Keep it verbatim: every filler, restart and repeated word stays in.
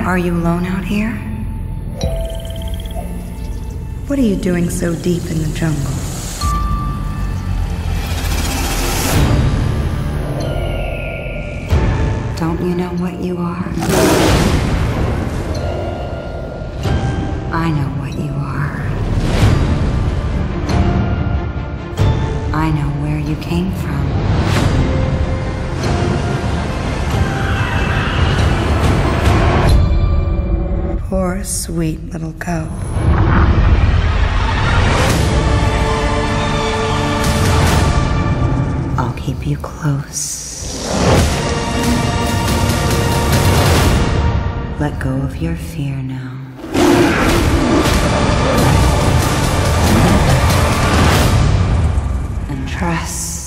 Are you alone out here? What are you doing so deep in the jungle? Don't you know what you are? I know what you are. I know where you came from. Poor, sweet little cub. I'll keep you close. Let go of your fear now. And trust.